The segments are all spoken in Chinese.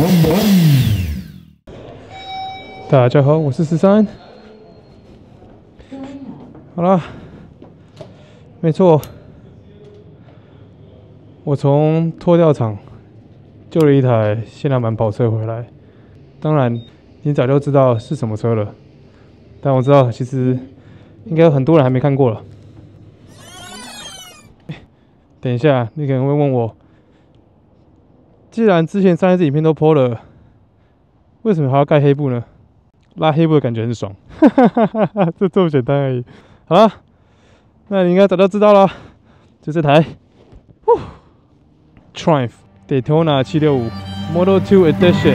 大家好，我是13。好啦，没错，我从拖吊场救了一台限量版跑车回来。当然，你早就知道是什么车了，但我知道其实应该有很多人还没看过了。等一下，你可能会问我，既然之前上一支影片都 PO 了，为什么还要盖黑布呢？拉黑布的感觉很爽，就这么简单而已。好了，那你应该早就知道了，就这台Triumph Daytona 765 Model 2 Edition。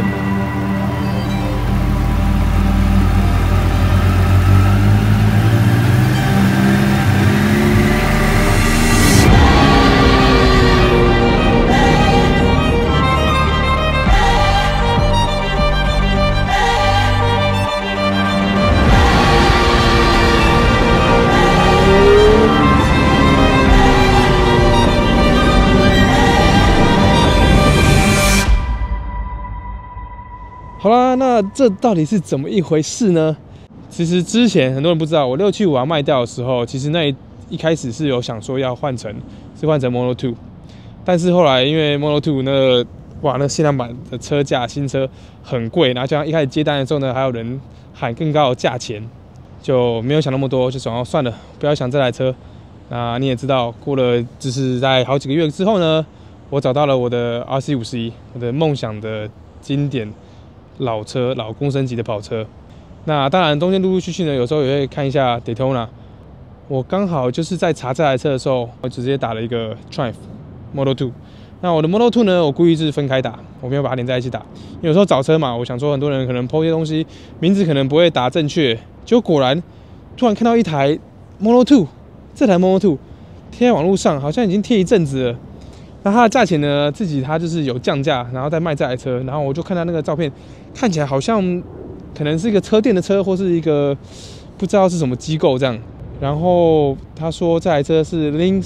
好啦，那这到底是怎么一回事呢？其实之前很多人不知道，我675要卖掉的时候，其实那一开始是有想说要换成 Model 2， 但是后来因为 Model 2那限量版的车价新车很贵，然后加上一开始接单的时候呢，还有人喊更高的价钱，就没有想那么多，就想要算了，不要想这台车。那你也知道，过了就是在好几个月之后呢，我找到了我的 RC51， 我的梦想的经典老车，老公升级的跑车。那当然中间陆陆续续呢，有时候也会看一下 Daytona。我刚好就是在查这台车的时候，我直接打了一个 Triumph Model 2。那我的 Model 2呢，我故意是分开打，我没有把它连在一起打。因为有时候找车嘛，我想说很多人可能 po 一些东西，名字可能不会打正确，结果果然突然看到一台 Model 2，这台 Model 2贴在网络上，好像已经贴一阵子了。那它的价钱呢，它就是有降价，然后再卖这台车。然后我就看到那个照片，看起来好像可能是一个车店的车，或是一个不知道是什么机构这样。然后他说这台车是 Link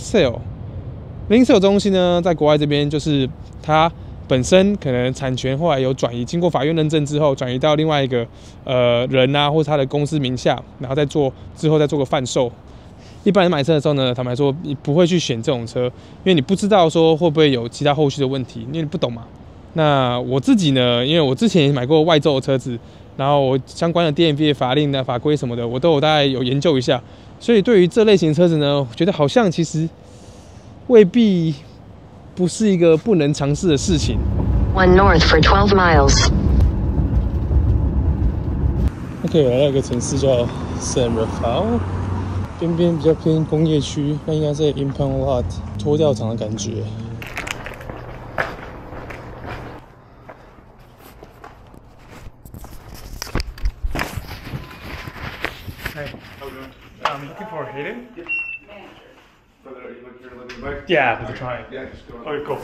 Sale 这东西呢，在国外这边就是它本身可能产权后来有转移，经过法院认证之后，转移到另外一个人啊，或是他的公司名下，然后之后再做个贩售。一般人买车的时候呢，坦白说，你不会去选这种车，因为你不知道说会不会有其他后续的问题，因为你不懂嘛。那我自己呢，因为我之前也买过外州的车子，然后我相关的 DMV 法令的法规什么的，我都有大概有研究一下，所以对于这类型的车子呢，我觉得好像其实未必不是一个不能尝试的事情。 One north for 12 miles. OK， 我来到一个城市叫 San Rafael。边边比较偏工业区，那应该是 impound lot 拖吊场的感觉。Hey, I'm looking for Hayden. Yeah, with the Triumph. Yeah, just go. Okay, cool.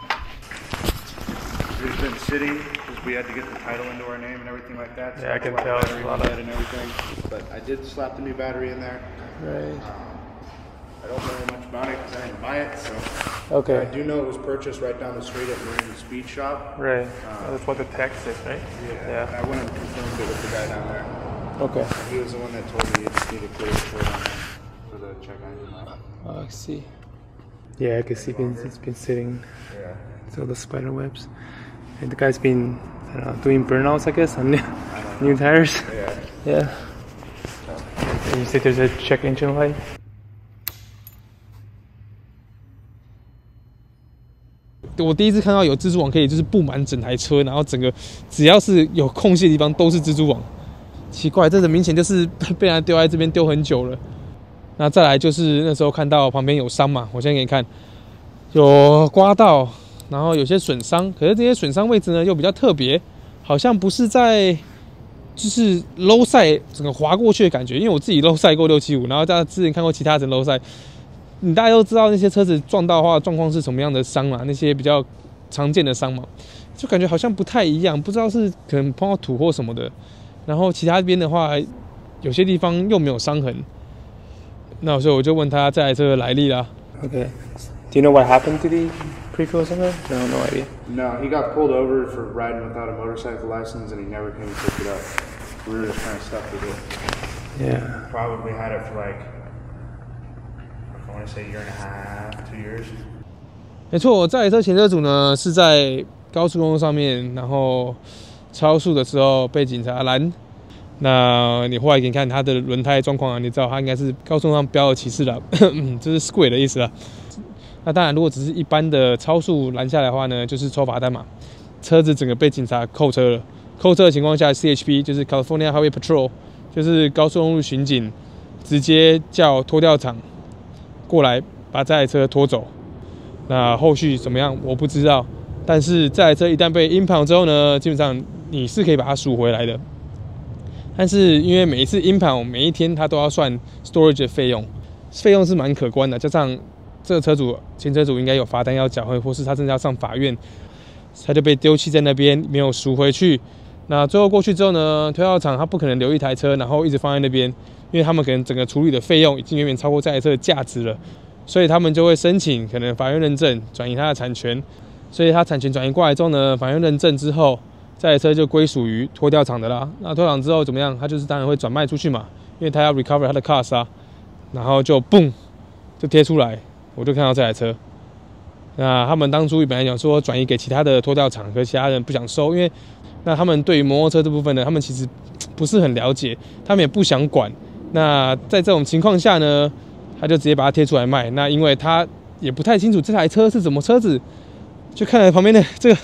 We've been sitting because we had to get the title into our name and everything like that. So Yeah, I can tell. Battery on it and everything. But I did slap the new battery in there. Right. I don't know much about it because I didn't buy it. So Okay. I do know it was purchased right down the street at Marine Speed Shop. Right. That's what the text is, right? Yeah. And I went and confirmed it with the guy down there. Okay. And he was the one that told me you just need a clear report on it for the check engine light. I see. Yeah, I can see it's been sitting. Yeah. So the spider webs. And the guy's been doing burnouts, I guess, on new tires. Yeah. Yeah. And you said there's a check engine light?我第一次看到有蜘蛛网可以就是布满整台车，然后整个只要是有空隙的地方都是蜘蛛网。奇怪，这很明显就是被人丢在这边丢很久了。那再来就是那时候看到旁边有伤嘛，我现在给你看，有刮到，然后有些损伤，可是这些损伤位置呢又比较特别，好像不是在就是 low side 整个滑过去的感觉，因为我自己 low side 过675，然后大家之前看过其他人 low side， 你大家都知道那些车子撞到的话状况是什么样的伤嘛，那些比较常见的伤嘛，就感觉好像不太一样，不知道是可能碰到土或什么的，然后其他边的话有些地方又没有伤痕。那所以我就问他这台车的来历啦。Okay. Do you know what happened to the pre-fill something? No idea. No, he got pulled over for riding without a motorcycle license, and he never came to pick it up. We were just kind of stuck with it. Yeah. Probably had it for like, I want to say 1.5 years, 2 years. 没错，这台车前车主呢是在高速公路上面，然后超速的时候被警察拦。那你后来给你看他的轮胎状况啊，你知道他应该是高速上标了骑士了，这是 square 的意思啦。那当然，如果只是一般的超速拦下来的话呢，就是抽罚单嘛。车子整个被警察扣车了。扣车的情况下 ，CHP 就是 California Highway Patrol， 就是高速公路巡警，直接叫拖吊厂过来把这台车拖走。那后续怎么样我不知道，但是这台车一旦被 impound 之后呢，基本上你是可以把它赎回来的。但是因为每一次 impound 每一天它都要算 storage 的费用，费用是蛮可观的，加上这个车主前车主应该有罚单要缴，或是他真的要上法院，他就被丢弃在那边，没有赎回去。那最后过去之后呢，推销厂他不可能留一台车，然后一直放在那边，因为他们可能整个处理的费用已经远远超过这台车的价值了，所以他们就会申请可能法院认证转移他的产权。所以他产权转移过来之后呢，法院认证之后，这台车就归属于拖吊厂的啦。那拖吊厂之后怎么样？他就是当然会转卖出去嘛，因为他要 recover 他的 cost 啊，然后就嘣就贴出来，我就看到这台车。那他们当初本来讲说转移给其他的拖吊厂，可是其他人不想收，因为那他们对于摩托车这部分呢，他们其实不是很了解，他们也不想管。那在这种情况下呢，他就直接把它贴出来卖。那因为他也不太清楚这台车是什么车子，就看了旁边的这个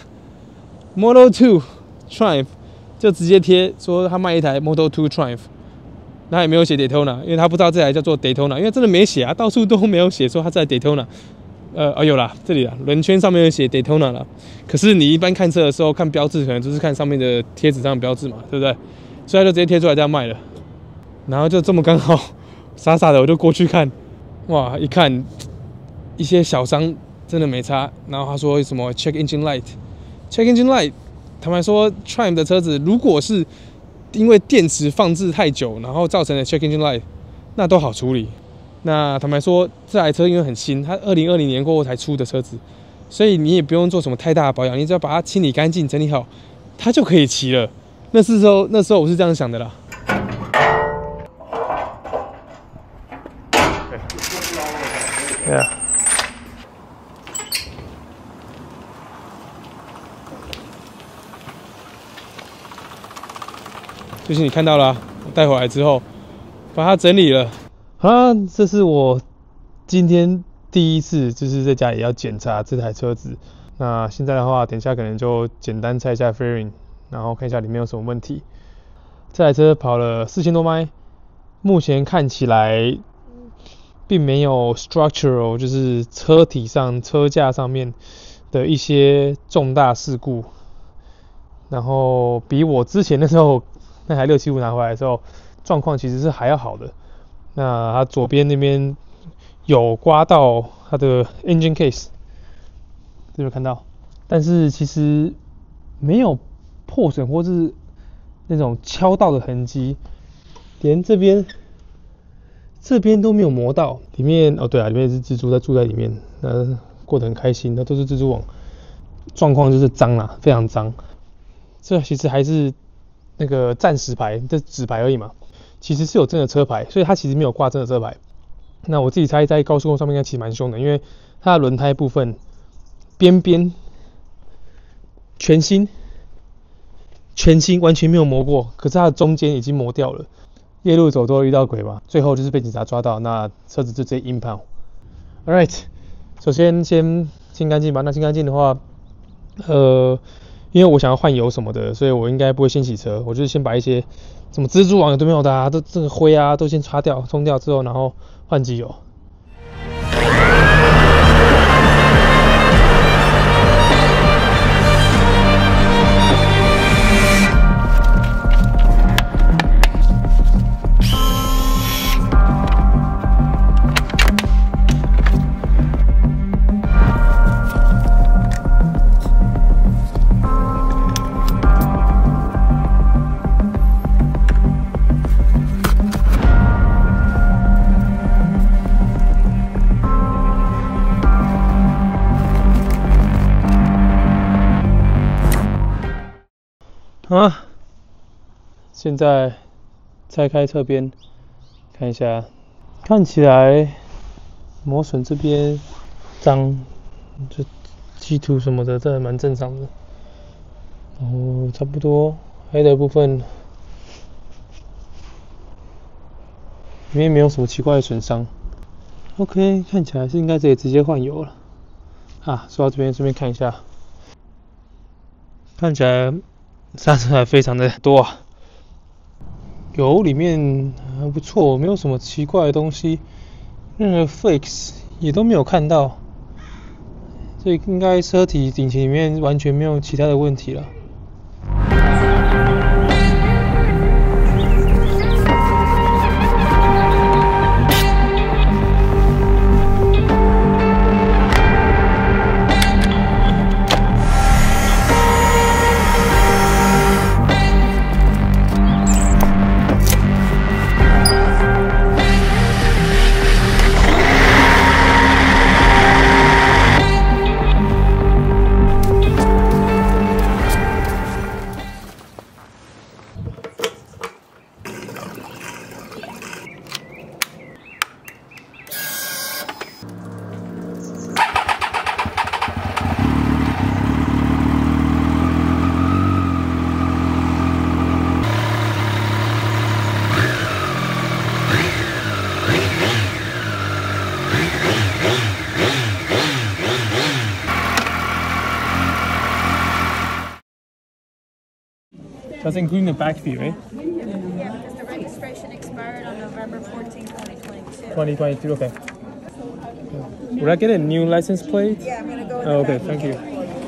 Model 2 Triumph， 就直接贴说他卖一台 Model 2 Triumph， 那也没有写 Daytona， 因为他不知道这台叫做 Daytona， 因为真的没写啊，到处都没有写说他在 Daytona。有啦，这里啦，轮圈上面有写 Daytona 啦。可是你一般看车的时候看标志，可能就是看上面的贴纸上的标志嘛，对不对？所以他就直接贴出来这样卖了。然后就这么刚好，傻傻的我就过去看，哇，一看一些小伤真的没差。然后他说什么 check engine light，check engine light， 坦白说 Triumph 的车子如果是因为电池放置太久，然后造成的 check engine light， 那都好处理。那坦白说，这台车因为很新，它2020年过后才出的车子，所以你也不用做什么太大的保养，你只要把它清理干净、整理好，它就可以骑了。那时候我是这样想的啦。对啊。就是你看到了，我带回来之后，把它整理了。好啦，这是我今天第一次，就是在家里要检查这台车子。那现在的话，等一下可能就简单拆一下 fairing， 然后看一下里面有什么问题。这台车跑了4000多迈，目前看起来并没有 structural， 就是车体上、车架上面的一些重大事故。然后比我之前的时候那台675拿回来的时候，状况其实是还要好的。那它左边那边有刮到它的 engine case， 这边看到，但是其实没有破损或是那种敲到的痕迹，连这边都没有磨到。里面对啊，里面是蜘蛛在住在里面，过得很开心，那都是蜘蛛网。状况就是脏啦，非常脏。这其实还是那个暂时牌，这纸牌而已嘛。其实是有真的车牌，所以它其实没有挂真的车牌。那我自己猜在高速公路上面应该骑蛮凶的，因为它的轮胎部分边边全新，完全没有磨过，可是它的中间已经磨掉了。夜路走都遇到鬼嘛，最后就是被警察抓到，那车子就直接 impound。Alright， 首先先清干净吧。那清干净的话，因为我想要换油什么的，所以我应该不会先洗车，我就是先把一些什么蜘蛛网有都没有的啊，都这个灰啊都先擦掉、冲掉之后，然后换机油。 啊，现在拆开侧边看一下，看起来磨损这边脏，就漆涂什么的，这还蛮正常的。然后差不多黑的部分，里面没有什么奇怪的损伤。OK， 看起来是应该可以直接换油了。啊，说到这边顺便看一下，看起来刹车还非常的多啊。油里面还不错，没有什么奇怪的东西，任何 flakes 也都没有看到，所以应该车体引擎里面完全没有其他的问题了。That's including the back fee, right? Yeah, because the registration expired on November 14, 2022. 2022, okay. Would I get a new license plate? Yeah, I'm going to go in Oh, the okay, back. thank you.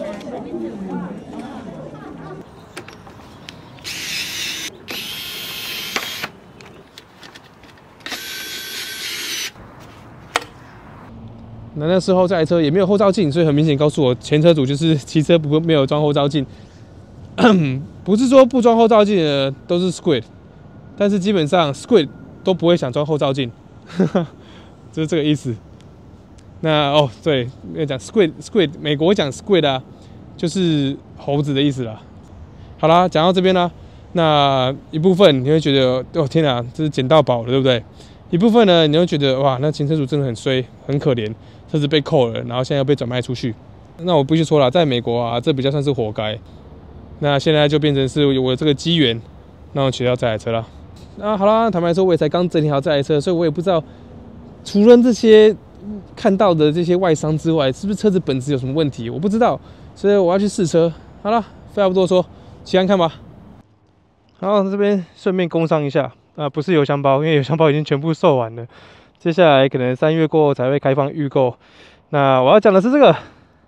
那时候这台车也没有后照镜，所以很明显告诉我前车主就是骑车没有装后照镜。不是说不装后照镜的都是 Squid， 但是基本上 Squid 都不会想装后照镜，就是这个意思。那哦，对，要讲 Squid， 美国讲 Squid 啊，就是猴子的意思啦。好啦，讲到这边啦，那一部分你会觉得，哦天哪，这是捡到宝了，对不对？一部分呢，你会觉得哇，那前车主真的很衰，很可怜，车子被扣了，然后现在要被转卖出去。那我必须说了，在美国啊，这比较算是活该。那现在就变成是我这个机缘，让我取到这台车了。那好啦，坦白说，我也才刚整理好这台车，所以我也不知道，除了这些看到的这些外伤之外，是不是车子本质有什么问题，我不知道，所以我要去试车。好了，废话不多说，骑看看吧。好，这边顺便工商一下啊，不是油箱包，因为油箱包已经全部售完了，接下来可能3月过后才会开放预购。那我要讲的是这个。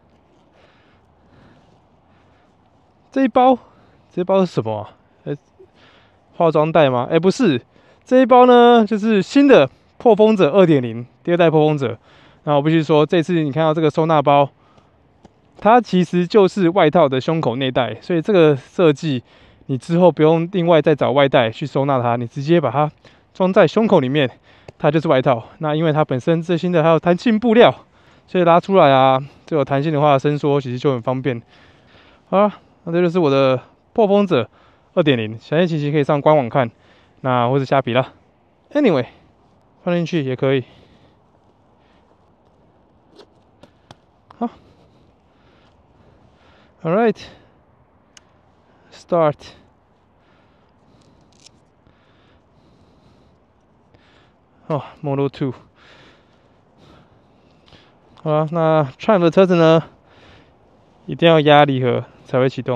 这一包是什么啊？化妆袋吗？不是，这一包呢就是新的破风者 2.0 第二代破风者。那我必须说，这次你看到这个收纳包，它其实就是外套的胸口内袋，所以这个设计你之后不用另外再找外袋去收纳它，你直接把它装在胸口里面，它就是外套。那因为它本身最新的还有弹性布料，所以拉出来啊，这有弹性的话伸缩其实就很方便。好啦，那这就是我的破风者 2.0， 详细情形可以上官网看，那或是虾皮啦。Anyway， 放进去也可以。好 ，All right， Start。哦 ，Model 2。好了，那 Triumph 的车子呢，一定要压离合才会启动。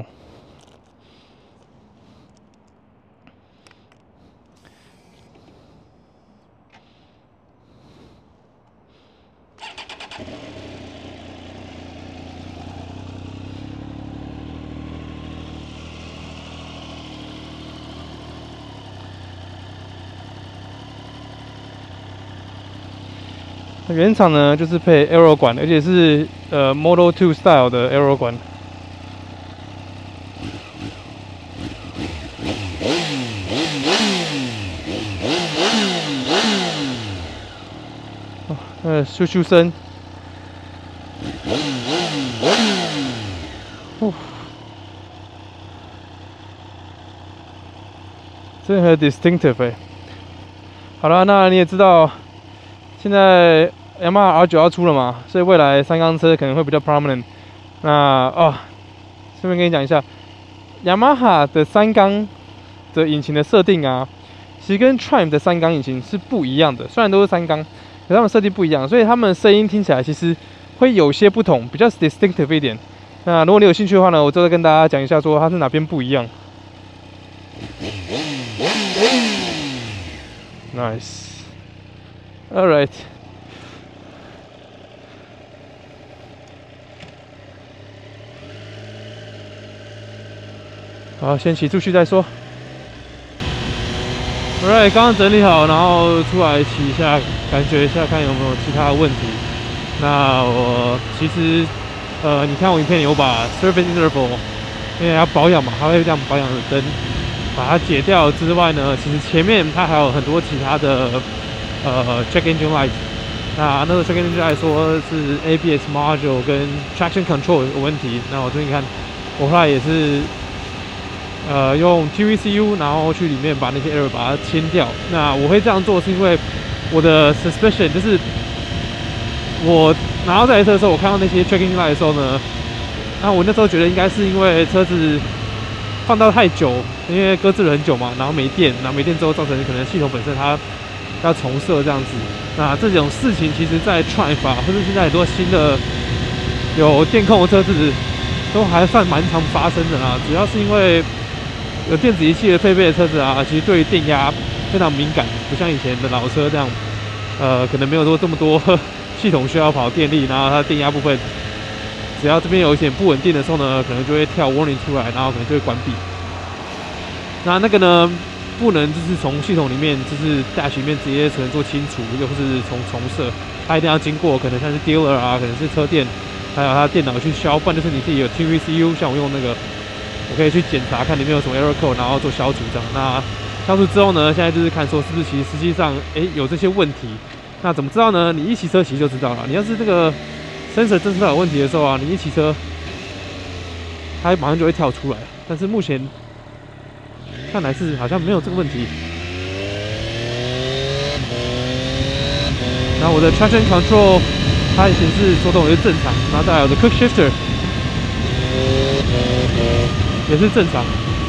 原厂呢就是配 Aero 管，而且是Model 2 Style 的 Aero 管。咻咻声。 真的很 distinctive 哎。好了，那你也知道，现在 Yamaha R9要出了嘛，所以未来三缸车可能会比较 prominent。那顺便跟你讲一下 ，Yamaha 的三缸的引擎的设定啊，其实跟 Triumph 的三缸引擎是不一样的。虽然都是三缸，可它们设计不一样，所以它们声音听起来其实会有些不同，比较 distinctive 一点。那如果你有兴趣的话呢，我就会跟大家讲一下，说它是哪边不一样。Nice. All right. 好，先骑出去再说。Alright， 刚刚整理好，然后出来骑一下，感觉一下看有没有其他的问题。那我其实，你看我影片里我把 Surface Interval， 因为要保养嘛，它会这样保养的灯，把它解掉之外呢，其实前面它还有很多其他的Check Engine Light。那个 Check Engine Light 说是 ABS Module 跟 Traction Control 有问题。那我这边看，我后来也是。用 TVCU， 然后去里面把那些 error 把它清掉。那我会这样做，是因为我的 suspicion 就是我拿到这台车的时候，我看到那些 checking light 的时候呢，那我那时候觉得应该是因为车子放到太久，因为搁置了很久嘛，然后没电，然后没电之后造成可能系统本身它要重设这样子。那这种事情其实在 Triumph 或者现在很多新的有电控的车子都还算蛮常发生的啦，主要是因为有电子仪器的配备的车子啊，其实对于电压非常敏感，不像以前的老车这样，可能没有说这么多系统需要跑电力，然后它电压部分，只要这边有一点不稳定的时候呢，可能就会跳 warning 出来，然后可能就会关闭。那个呢，不能就是从系统里面，就是 dash 里面直接可能做清除，又或是从重设，它一定要经过可能像是 dealer 啊，可能是车店，还有它电脑去消，不然就是你自己有 TVCU， 像我用那个。我可以去检查看里面有什么 error code， 然后做消除这样。那消除之后呢，现在就是看说是不是其实实际上有这些问题。那怎么知道呢？你一骑车其实就知道了。你要是这个 sensor 侦测到有问题的时候啊，你一骑车，它马上就会跳出来。但是目前看来是好像没有这个问题。然后我的 traction control 它显示手动也是正常，然后再来我的 quick shifter。也是正常。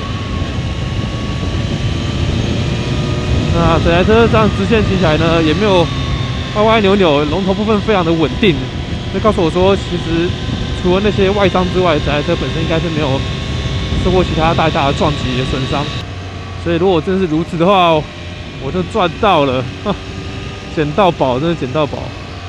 那整台车这样直线骑起来呢，也没有歪歪扭扭，龙头部分非常的稳定。这告诉我说，其实除了那些外伤之外，整台车本身应该是没有受过其他大的撞击的损伤。所以如果真是如此的话，我就赚到了，捡到宝，真的捡到宝。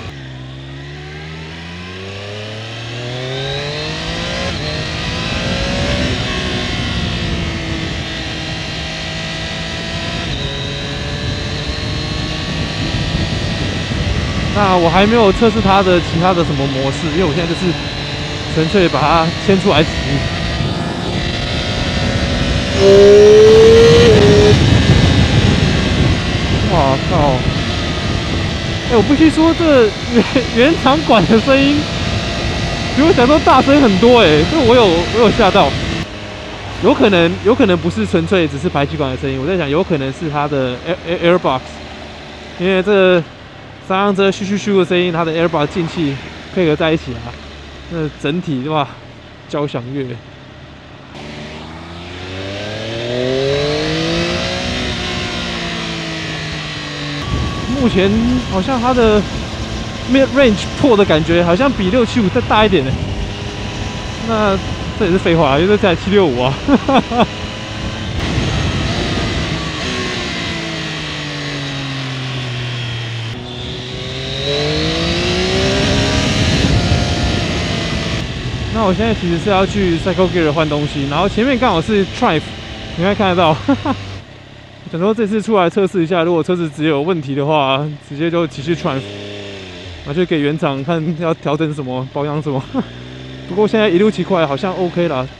那我还没有测试它的其他的什么模式，因为我现在就是纯粹把它牵出来骑。哇靠！我必须说这原厂管的声音比我想说大声很多这我有吓到。有可能不是纯粹只是排气管的声音，我在想有可能是它的 airbox， 因为这三缸车咻咻咻的声音，它的 airbox 进气配合在一起啊，那整体哇交响乐。目前好像它的 mid range 破的感觉好像比675再大一点那这也是废话，因为这台765啊。那我现在其实是要去 Cycle Gear 换东西，然后前面刚好是 Triumph， 你会看得到。想说这次出来测试一下，如果车子只有问题的话，直接就骑去 Triumph， 拿去给原厂看要调整什么、保养什么。不过现在一路骑过来好像 OK 啦。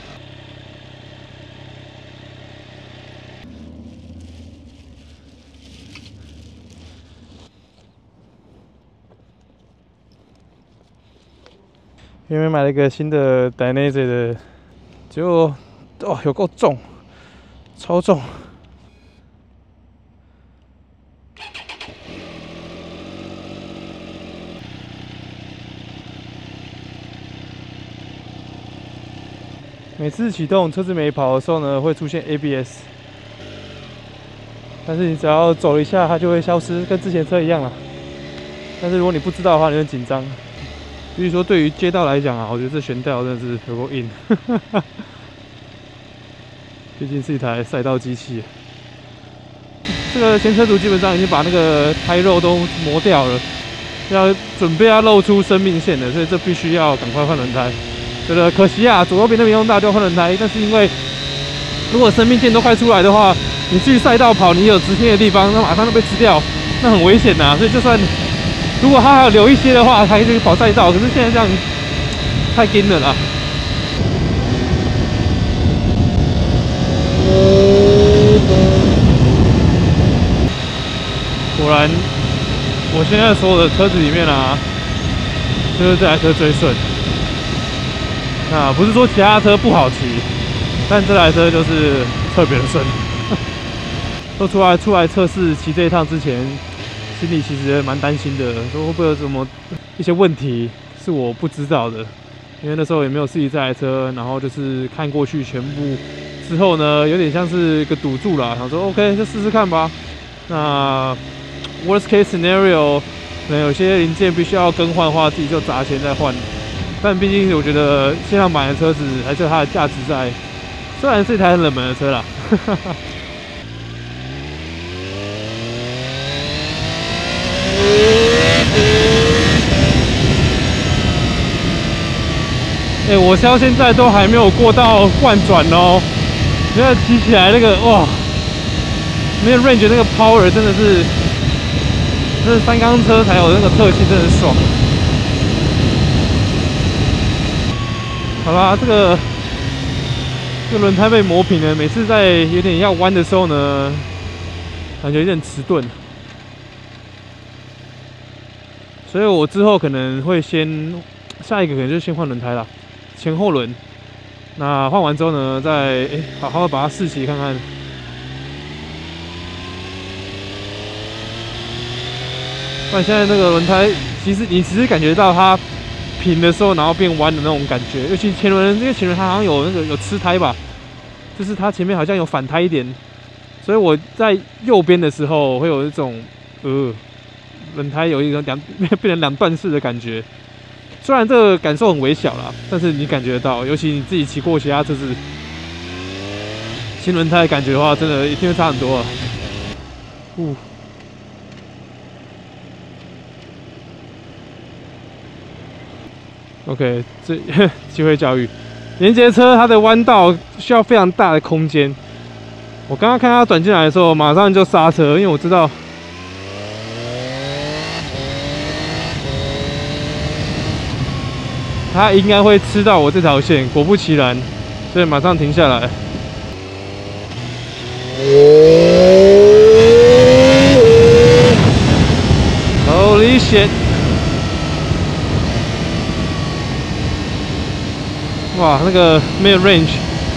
因为买了一个新的 Dainese 的，结果有够重，超重。 每次启动车子没跑的时候呢，会出现 ABS， 但是你只要走了一下，它就会消失，跟之前车一样啦。但是如果你不知道的话，你会紧张。比如说对于街道来讲啊，我觉得这悬吊真的是有够硬，毕竟是一台赛道机器。这个前车主基本上已经把那个胎肉都磨掉了，准备要露出生命线了，所以这必须要赶快换轮胎。觉得可惜啊，左右边都没用到就要换轮胎，但是因为如果生命线都快出来的话，你去赛道跑，你有直线的地方，那马上就被吃掉，那很危险呐。所以就算如果他还有留一些的话，还可以跑赛道，可是现在这样太紧了啦。果然，我现在所有的车子里面啊，就是这台车最顺。那不是说其他车不好骑，但这台车就是特别的顺。都出来测试骑这一趟之前，心里其实蛮担心的，说会不会有什么一些问题是我不知道的，因为那时候也没有试骑这台车，然后就是看过去全部之后呢，有点像是一个赌注啦，想说 OK 就试试看吧。那 worst case scenario 可能有些零件必须要更换的话，自己就砸钱再换。但毕竟我觉得现在买的车子还是有它的价值在，虽然是一台很冷门的车啦。我到现在都还没有过到换转哦，觉得骑起来那个哇，那个 range 那个 power 真的是，这三缸车才有那个特性，真的很爽。好啦，这个轮胎被磨平了，每次在有点要弯的时候呢，感觉有点迟钝，所以我之后可能会下一个可能就先换轮胎啦，前后轮。那换完之后呢，再好好的把它试骑看看。不然现在那个轮胎，其实感觉到它平的时候，然后变弯的那种感觉，尤其前轮，因为前轮它好像有吃胎吧，就是它前面好像有反胎一点，所以我在右边的时候会有一种轮胎有一种变成两段式的感觉。虽然这个感受很微小啦，但是你感觉得到，尤其你自己骑过其他车子新轮胎的感觉的话，真的一定会差很多啊。OK， 这机会教育，连接车它的弯道需要非常大的空间。我刚刚看它转进来的时候，马上就刹车，因为我知道它应该会吃到我这条线，果不其然，所以马上停下来。Holy shit！ 哇，那个 mid range，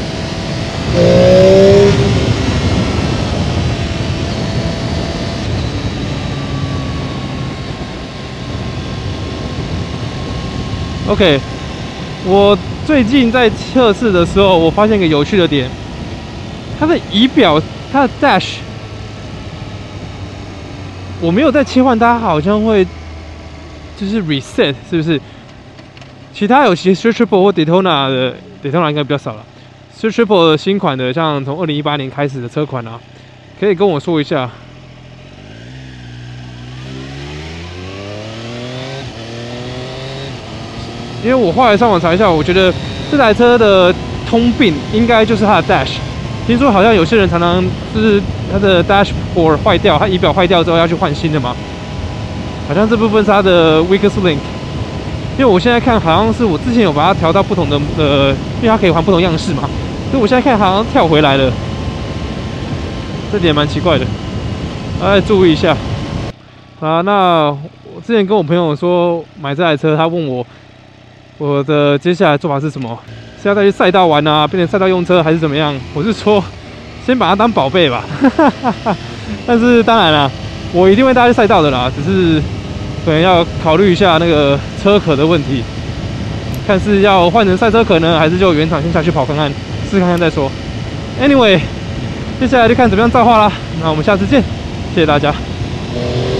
OK， 我最近在测试的时候，我发现一个有趣的点，它的仪表，它的 dash， 我没有在切换，它好像会就是 reset， 是不是？其他有些 Street Triple 或 Daytona 的 Daytona 应该比较少了。Street Triple 的新款的，像从2018年开始的车款啊，可以跟我说一下。因为我后来上网查一下，我觉得这台车的通病应该就是它的 dash。听说好像有些人常常就是它的 dashboard 坏掉，它仪表坏掉之后要去换新的嘛。好像这部分是它的 weakest link。因为我现在看好像是我之前有把它调到不同的因为它可以换不同样式嘛，所以我现在看好像跳回来了，这点蛮奇怪的，大家注意一下啊。那我之前跟我朋友说买这台车，他问我的接下来做法是什么？是要再去赛道玩啊，变成赛道用车还是怎么样？我是说先把它当宝贝吧，但是当然啦，我一定会带它去赛道的啦，只是可能要考虑一下那个车壳的问题。 看是要换成赛车壳呢，还是就原厂先下去跑看看，试看看再说。Anyway， 接下来就看怎么样造化啦。那我们下次见，谢谢大家。